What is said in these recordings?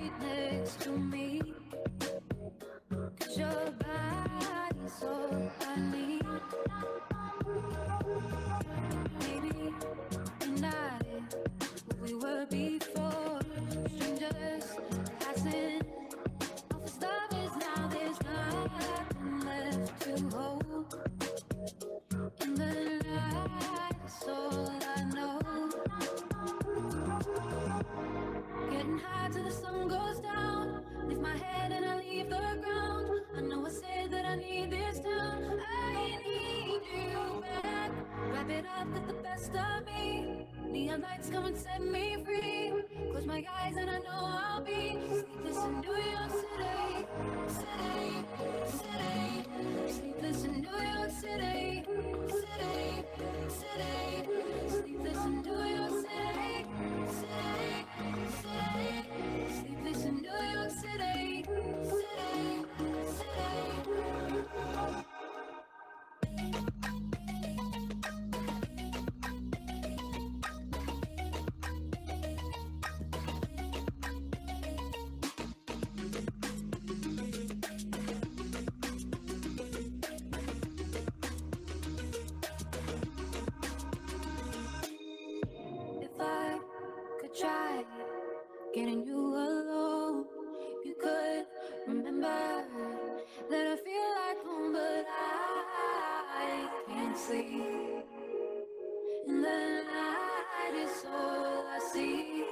right next to me. 'Cause your body's all I need. Maybe we're not what we were before. Strangers passing off as lovers. Now there's nothing left to hold. In the light, it's all I know. Getting high till the sun goes down. Lift my head and I leave the ground. I know I said that I need this town. I need you back. Wrap it up with the best of me. Neon lights come and set me free. Close my eyes and I know I'll be sleepless in New York City. City, city. Sleepless in New York City. City, city. Sleepless in New York City. City, city. Sleepless in New York City. City, city. If I could try getting you alone, you could remember that I feel like home, but I can't sleep. In the night is all I see.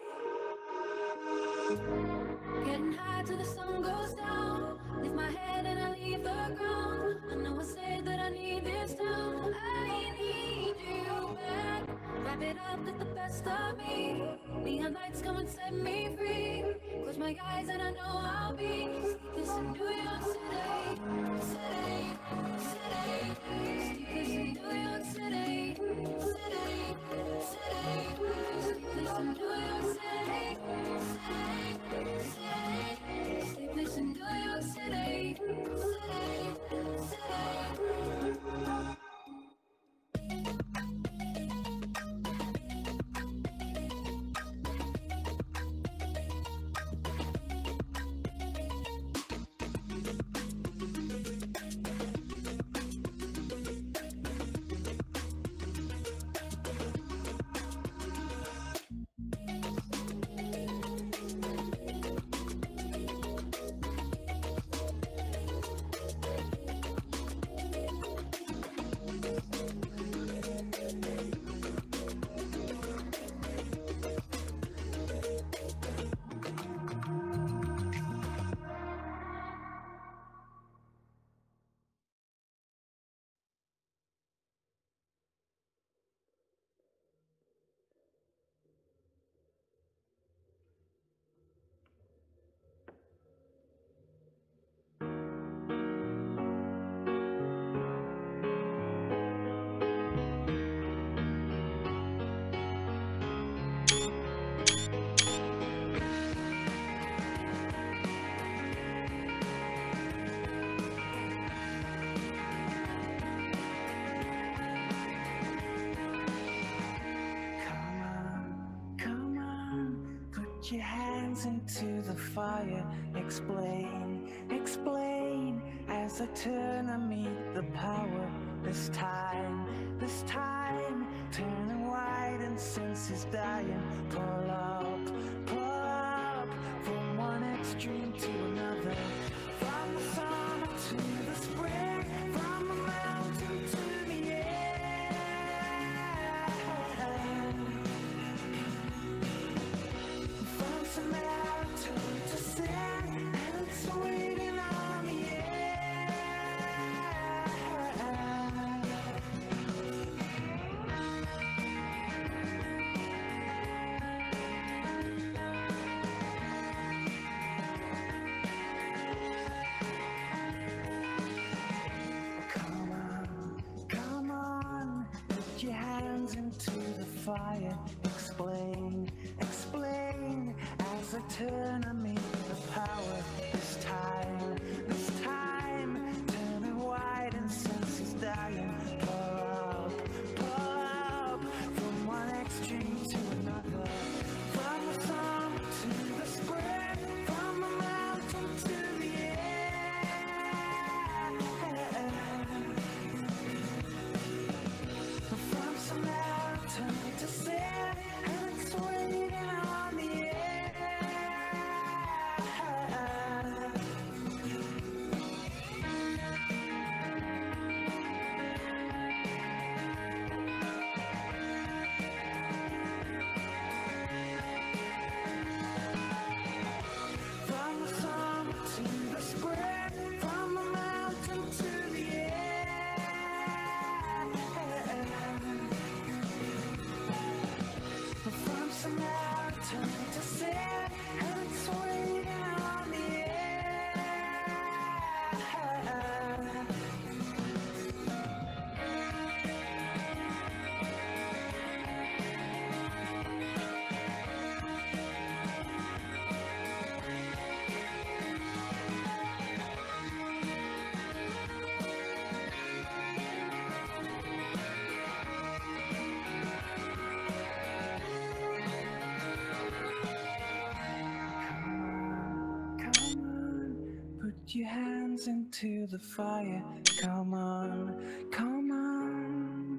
Getting high till the sun goes down. Lift my head and I leave the ground. I know I said that I need this town. I need you back. Wrap it up with the best of me. Neon lights come and set me free. Close my eyes and I know I'll be sleepless in New York City. City, city. Sleepless in New York City. City, city. Sleepless in New York City. City, city. Sleepless in New York City. City, city. Put your hands into the fire. Explain, explain. As I turn, I meet the power. This time, turning white and senses dying. Pull up, from one extreme to another. From the summer to the spring, from the mountain to the air. From Samaritan to sin, and it's waiting on the air. Come on, put your hands into the fire. Explain, explain. As I turn, I meet the power. This time, turning white and senses dying. Pull up, from one extreme to another. From the summer to the spring, your hands into the fire. Come on, come on.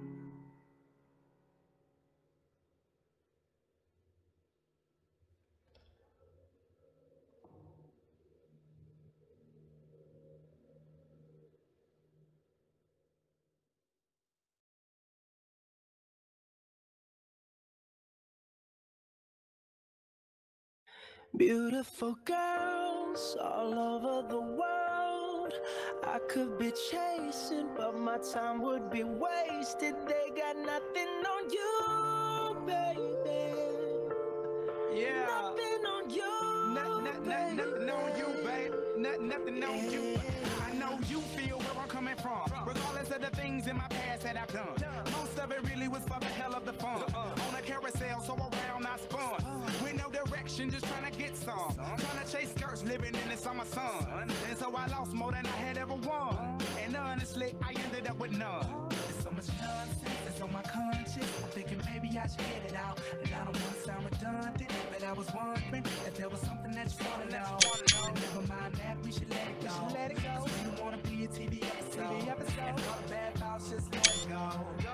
Beautiful girls all over the world. I could be chasing, but my time would be wasted. They got nothing on you, baby. Yeah. Nothing on you. Nothing on you, babe. Nothing on you. I know you feel where I'm coming from. Regardless of the things in my past that I've done. Most of it really was for the hell of the fun. On a carousel, so around I spun. With no direction, just trying to get some. Trying to chase skirts, living in the summer sun. And so I lost more than I had ever won. And honestly, I ended up with none. There's so much nonsense that's on my conscience. I'm thinking maybe I should get it out. And I don't want to sound redundant, but I was wondering if there was something that you want to know. Never mind that, we should let it go. We don't want to be a TV episode. And all the bad thoughts, just let it go.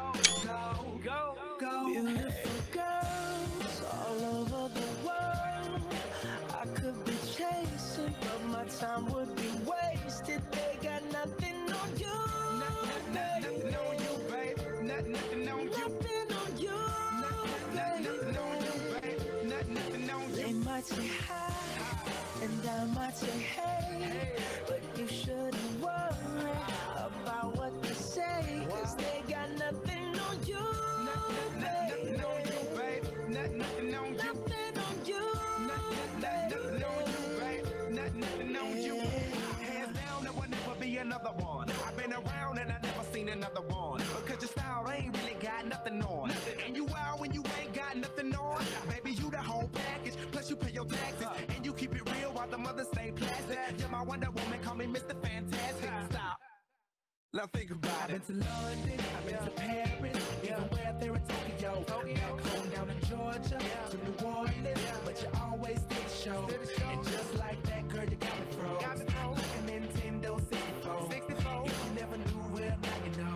Go. Beautiful girls all over the world. I could be chasing, but my time would be wasted. They got nothing on you. Nothing on you, babe. Nothing on you. Nothing on you. Nothing on you, babe. Nothing on you. They might say hi, and I might say hey, but you shouldn't worry about what they say, 'cause they got nothing on you. Nothing on you, babe. Nothing on you. Nothing on you. Nothing on you, babe. Nothing on you. Hands down, there will never be another one. I've been around and I never seen another one. Because your style ain't really got nothing on. And you wild when you ain't got nothing on. Baby, you the whole package. Plus you pay your taxes. And you keep it real while the mothers stay plastic. You're my Wonder Woman, call me Mr. Fantastic. Stop. Now think about it. I've been to London, I've been to Paris, even way out there in Tokyo. Back home down in Georgia, to New Orleans, but you always did the show. And just like that, girl, you got me froze. Like a Nintendo 64. If you never knew, well, now you know.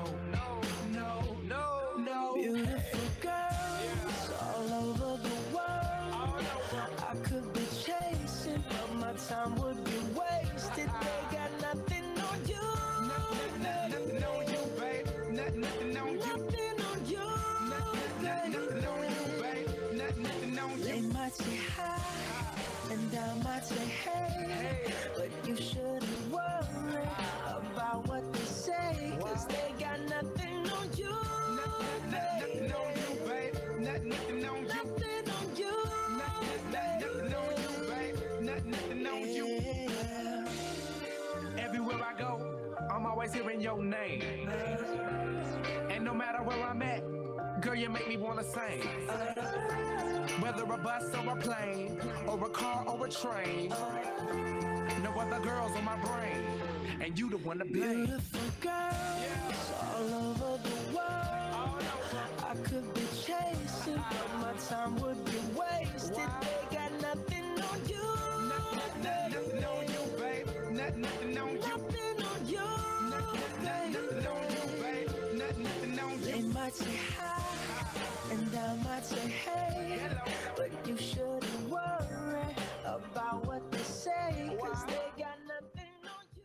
No. Beautiful girls all over the world. I could be chasing, but my time would be wasted. They got nothing on you. Nothing on you, babe. Nothing on you. Nothing on you. Nothing on you, babe. Nothing on They you. might say hi, and I might say hey, but you shouldn't worry about what they say, 'cause they got nothing on you. Nothing on you, babe. Nothing on you. Nothing on you. Nothing on you, babe. Nothing on you. Everywhere I go, I'm always hearing your name. And no matter where I'm at, girl, you make me wanna sing. Whether a bus or a plane, or a car or a train, no other girls on my brain, and you the one to blame. Beautiful girls all over the world. I could be chasing, but my time would be wasted. They got nothing on you. Nothing on you, babe. Nothing on you. Nothing on you. Nothing on you, babe. Nothing on They you. might say hi, and I might say hey, but you shouldn't worry about what they say, 'cause they got nothing on you.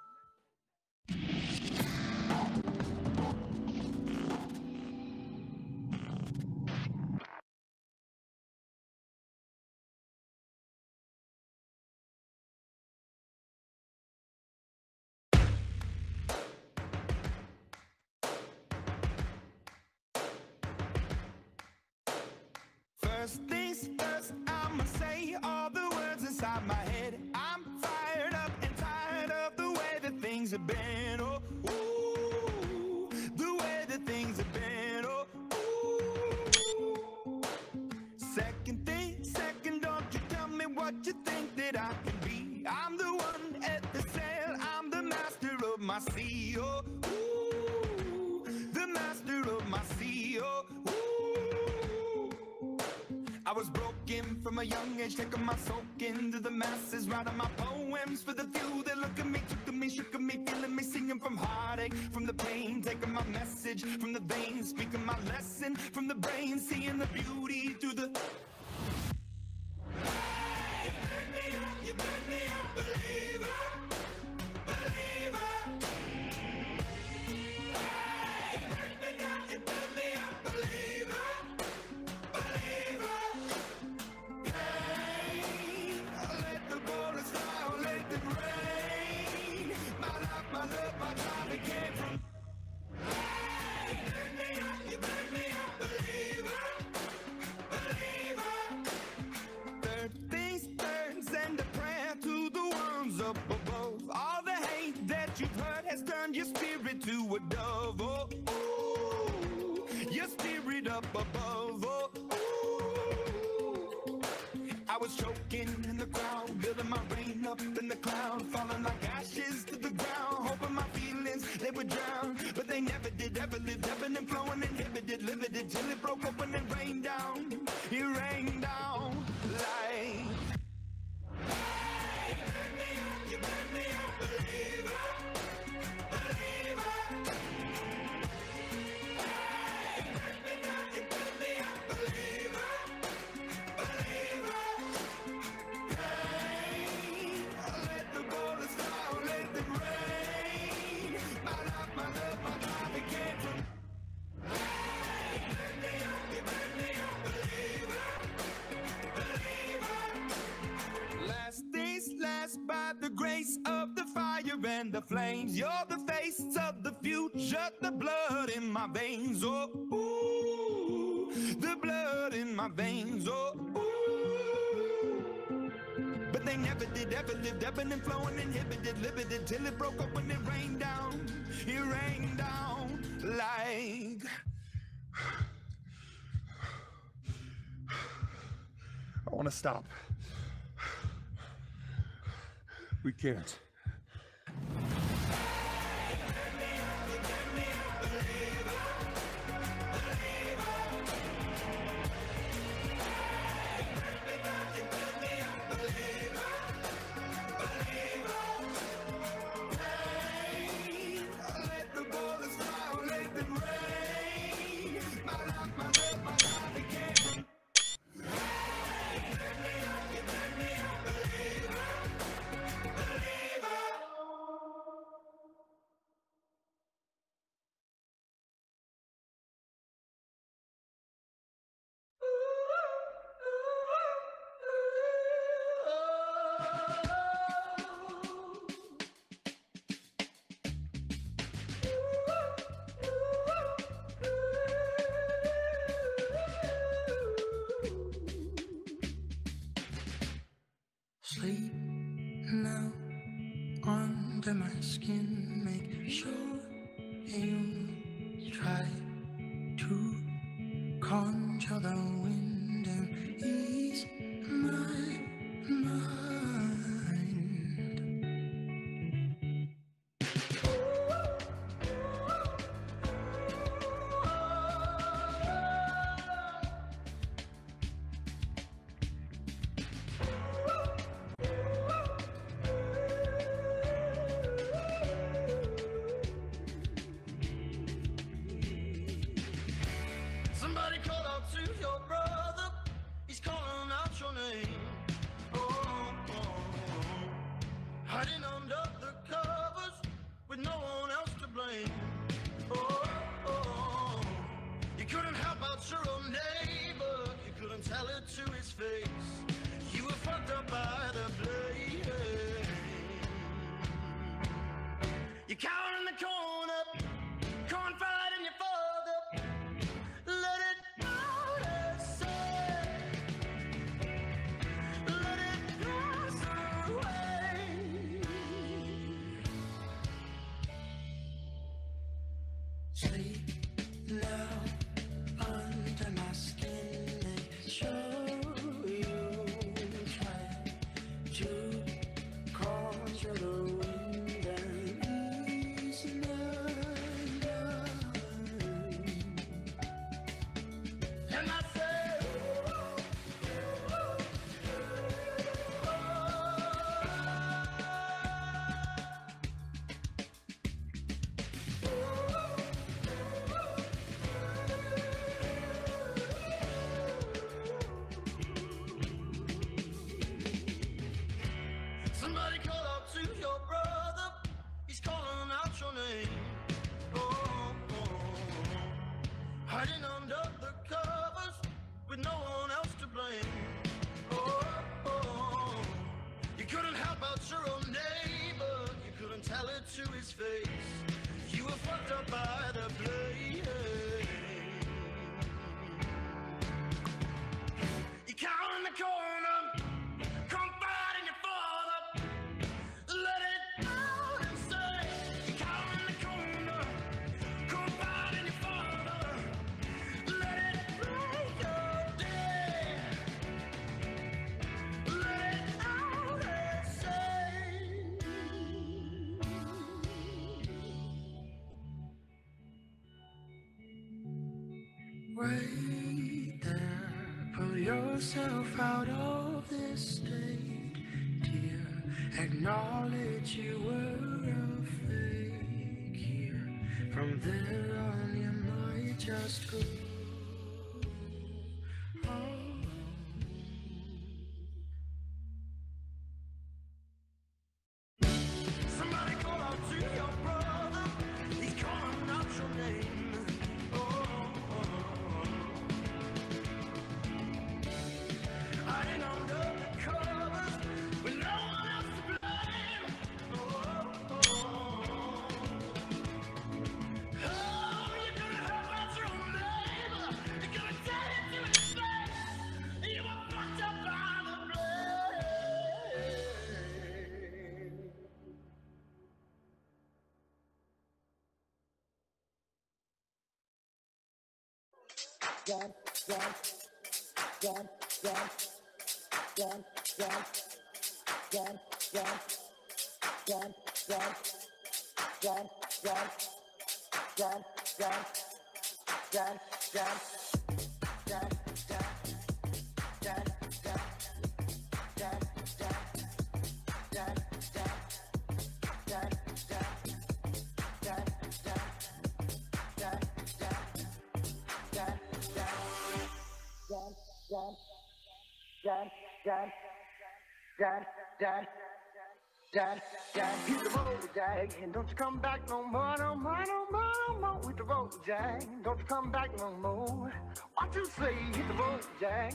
First things first, I'ma say all the words inside my head. I'm fired up and tired of the way that things have been. Oh, ooh, the way that things have been. Oh, ooh. Second thing, second, don't you tell me what you think that I can be. I'm the one at the sail, I'm the master of my sea. Oh, ooh, the master of my sea. Oh, ooh. I was broke broken from a young age, taking my soak into the masses, writing my poems for the few that look at me, took to me, shook at me, feeling me, singing from heartache, from the pain, taking my message from the veins, speaking my lesson from the brain, seeing the beauty through the... You burn me up, believer, believer. You burn me up, believer, believer. Hey, let the bullets fly, let them rain. My life, my love, my time, it came from... You burn me up, believer, believer. Third things turns and a prayer to the ones up above. All the hate that you've heard has turned your spirit to a dove. Oh, oh, your spirit up above. Oh, oh. I was choking in the crowd, building my rain up in the cloud, falling like ashes to the ground, hoping my feelings they would drown, but they never did. Ever lived, ebbing and flowing, inhibited, limited, till it broke open and rained down. It rained down like... You burn me up, believer, believer. You burn me up, believer, believer. Hey, let the bullets fly, let them rain. My life, my love, my life, it came from... You burn me up, believer, believer. Last days last by the grace of the fire and the flames. You're the face of the future, the blood in my veins. Oh, ooh, the blood in my veins. Oh, ooh. But they never did, ever lived, ebbing and flowing, inhibited, limited, till it broke up when it rained down. It rained down like... I want to stop. We can't. Let the bullets fly, let them rain. My life, my love, my life, it came from... Sleep now under my skin. Make sure you try to conjure the wind and ease my mind. Somebody call out to your brother. He's calling out your name. Oh, oh, oh. Hiding under the covers with no one else to blame. Oh, oh. You couldn't help out your own neighbor. You couldn't tell it to his face. You were fucked up by the blame. You cower in the corner, confide in your father. Let it out and say, let it pass away. out your name. Hiding under the covers with no one else to blame. You couldn't help out your own neighbor, you couldn't tell it to his face. You were fucked up by the blame. You cower in the corner, confide in your father. Let it out and say, you cower in the corner, confide in your father. Let it break your day. Let it out and say. Wait there, pull yourself out of this state, dear. Acknowledge you were a fake here. From there on you might just go home. Somebody call out to your brother, he's calling out your name. Hiding under the covers with no one else to blame. You couldn't help out your own neighbor, you couldn't tell it to his face. You were fucked up by the blame. Hit the road, Jack, and don't you come back no more, no more, no more, no more. Hit the road, Jack, don't you come back no more. What you say? Hit the road, Jack.